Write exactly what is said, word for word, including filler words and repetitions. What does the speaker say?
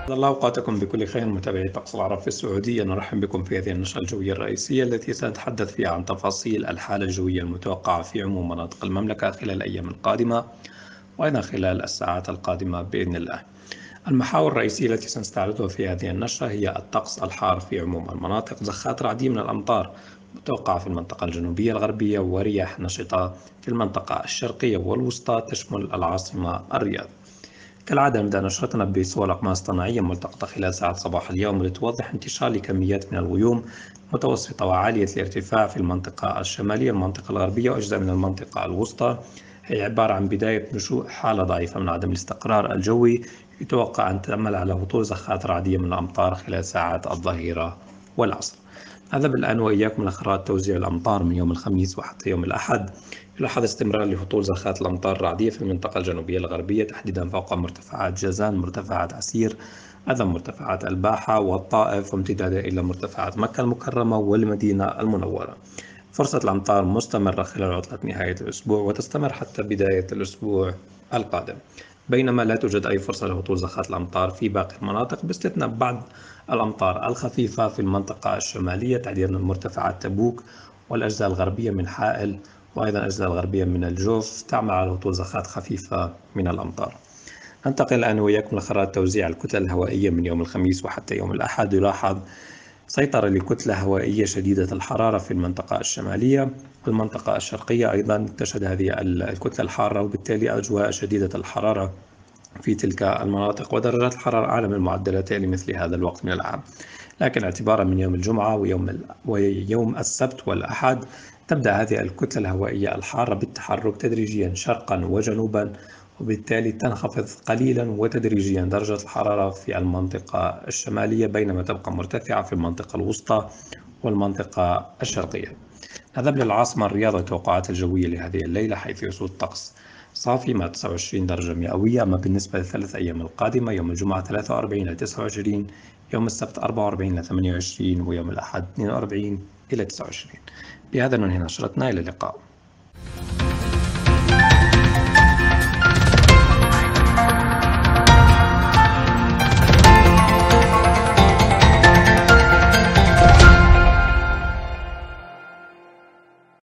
أسعد الله أوقاتكم بكل خير متابعي طقس العرب في السعودية. نرحب بكم في هذه النشرة الجوية الرئيسية التي سنتحدث فيها عن تفاصيل الحالة الجوية المتوقعة في عموم مناطق المملكة خلال الأيام القادمة وأيضا خلال الساعات القادمة بإذن الله. المحاور الرئيسية التي سنستعرضها في هذه النشرة هي الطقس الحار في عموم المناطق، زخات رعدية من الأمطار متوقعة في المنطقة الجنوبية الغربية ورياح نشطة في المنطقة الشرقية والوسطى تشمل العاصمة الرياض. كالعادة نبدأ نشرتنا بصور أقمار اصطناعية ملتقطة خلال ساعات صباح اليوم لتوضح انتشار لكميات من الغيوم متوسطة وعالية الارتفاع في المنطقة الشمالية، المنطقة الغربية وأجزاء من المنطقة الوسطى. هي عبارة عن بداية نشوء حالة ضعيفة من عدم الاستقرار الجوي يتوقع أن تعمل على هطول زخات رعدية من الأمطار خلال ساعات الظهيرة والعصر. هذا بالآن وإياكم لخرائط توزيع الأمطار من يوم الخميس وحتى يوم الأحد. يلاحظ استمرار لهطول زخات الأمطار الرعدية في المنطقة الجنوبية الغربية تحديدا فوق مرتفعات جازان، مرتفعات عسير، أيضا مرتفعات الباحة والطائف وامتدادا إلى مرتفعات مكة المكرمة والمدينة المنورة. فرصة الأمطار مستمرة خلال عطلة نهاية الأسبوع وتستمر حتى بداية الأسبوع القادم، بينما لا توجد أي فرصة لهطول زخات الأمطار في باقي المناطق باستثناء بعض الأمطار الخفيفة في المنطقة الشمالية تحديدا مرتفعات تبوك والأجزاء الغربية من حائل وأيضا الأجزاء الغربية من الجوف تعمل على هطول زخات خفيفة من الأمطار. ننتقل الآن وإياكم لخرائط توزيع الكتل الهوائية من يوم الخميس وحتى يوم الأحد. يلاحظ سيطرة لكتلة هوائية شديدة الحرارة في المنطقة الشمالية والمنطقة الشرقية، أيضا تشهد هذه الكتلة الحارة وبالتالي أجواء شديدة الحرارة في تلك المناطق ودرجات الحرارة أعلى من المعدلات لمثل هذا الوقت من العام. لكن اعتبارا من يوم الجمعة ويوم ويوم السبت والأحد تبدأ هذه الكتلة الهوائية الحارة بالتحرك تدريجيا شرقا وجنوبا، وبالتالي تنخفض قليلا وتدريجيا درجة الحرارة في المنطقة الشمالية بينما تبقى مرتفعة في المنطقة الوسطى والمنطقة الشرقية. نذهب للعاصمة الرياض والتوقعات الجوية لهذه الليلة، حيث يسود طقس صافي مع تسعة وعشرين درجة مئوية. أما بالنسبة للثلاث أيام القادمة يوم الجمعة ثلاثة وأربعين إلى تسعة وعشرين، يوم السبت أربعة وأربعين إلى ثمانية وعشرين، ويوم الأحد اثنين وأربعين إلى تسعة وعشرين. بهذا ننهي نشرتنا، إلى اللقاء.